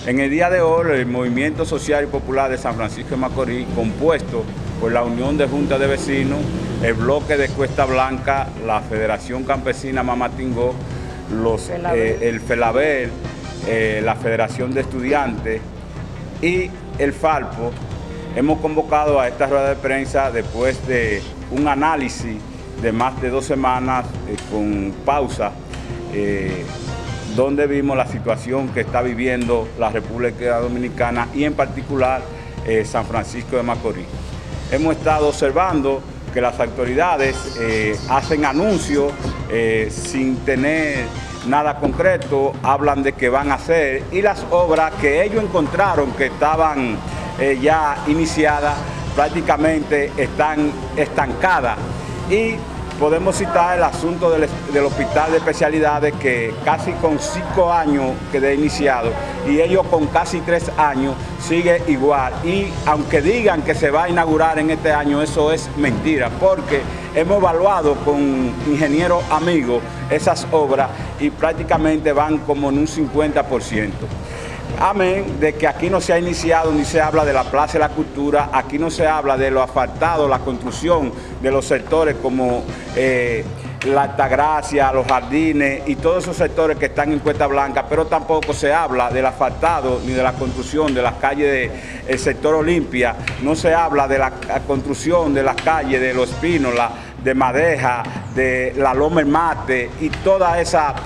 En el día de hoy, el Movimiento Social y Popular de San Francisco de Macorís, compuesto por la Unión de Juntas de Vecinos, el Bloque de Cuesta Blanca, la Federación Campesina Mamatingó, el FELABEL, la Federación de Estudiantes y el Falpo, hemos convocado a esta rueda de prensa después de un análisis de más de 2 semanas con pausa, donde vimos la situación que está viviendo la República Dominicana y en particular San Francisco de Macorís. Hemos estado observando que las autoridades hacen anuncios sin tener nada concreto, hablan de que van a hacer, y las obras que ellos encontraron que estaban ya iniciadas prácticamente están estancadas. Y podemos citar el asunto del Hospital de Especialidades, que casi con 5 años quedó iniciado y ellos con casi 3 años sigue igual. Y aunque digan que se va a inaugurar en este año, eso es mentira, porque hemos evaluado con ingenieros amigos esas obras y prácticamente van como en un 50%. Amén de que aquí no se ha iniciado ni se habla de la Plaza de la Cultura, aquí no se habla de lo asfaltado, la construcción de los sectores como la Altagracia, los jardines y todos esos sectores que están en Cuesta Blanca, pero tampoco se habla del asfaltado ni de la construcción de las calles del sector Olimpia, no se habla de la construcción de las calles de Los Espínola, de Madeja, de la Loma El Mate y toda esa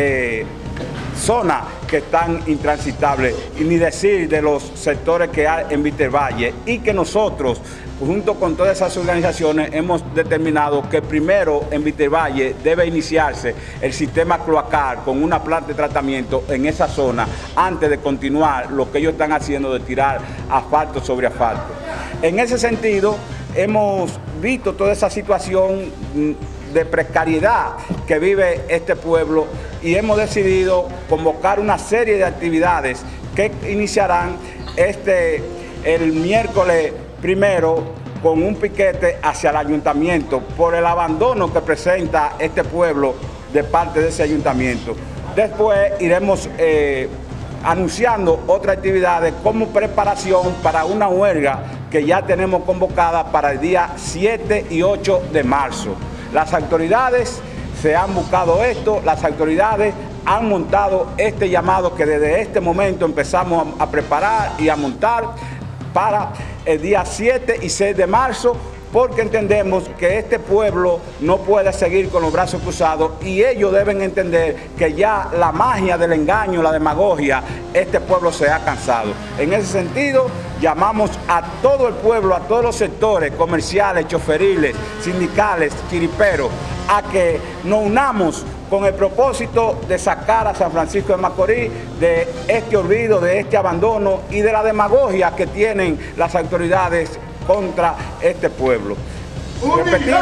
zonas que están intransitables, y ni decir de los sectores que hay en Vitervalle, y que nosotros, junto con todas esas organizaciones, hemos determinado que primero en Vitervalle debe iniciarse el sistema cloacal con una planta de tratamiento en esa zona antes de continuar lo que ellos están haciendo de tirar asfalto sobre asfalto. En ese sentido, hemos visto toda esa situación de precariedad que vive este pueblo y hemos decidido convocar una serie de actividades que iniciarán el miércoles primero con un piquete hacia el ayuntamiento por el abandono que presenta este pueblo de parte de ese ayuntamiento. Después iremos anunciando otras actividades como preparación para una huelga que ya tenemos convocada para el día 7 y 8 de marzo. Las autoridades se han buscado esto, las autoridades han montado este llamado que desde este momento empezamos a preparar y a montar para el día 7 y 6 de marzo, porque entendemos que este pueblo no puede seguir con los brazos cruzados y ellos deben entender que ya la magia del engaño, la demagogia, este pueblo se ha cansado. En ese sentido, llamamos a todo el pueblo, a todos los sectores comerciales, choferiles, sindicales, chiriperos, a que nos unamos con el propósito de sacar a San Francisco de Macorís de este olvido, de este abandono y de la demagogia que tienen las autoridades contra este pueblo. Repetimos,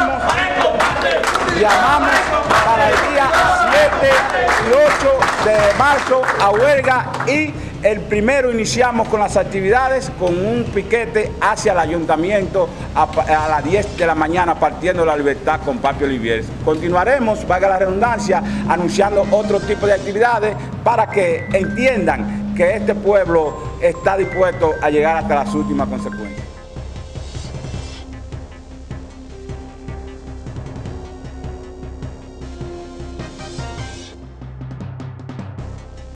llamamos para el día 7 y 8 de marzo a huelga, y el primero iniciamos con las actividades con un piquete hacia el ayuntamiento a las 10 de la mañana partiendo de La Libertad con Papi Olivier. Continuaremos, valga la redundancia, anunciando otro tipo de actividades para que entiendan que este pueblo está dispuesto a llegar hasta las últimas consecuencias.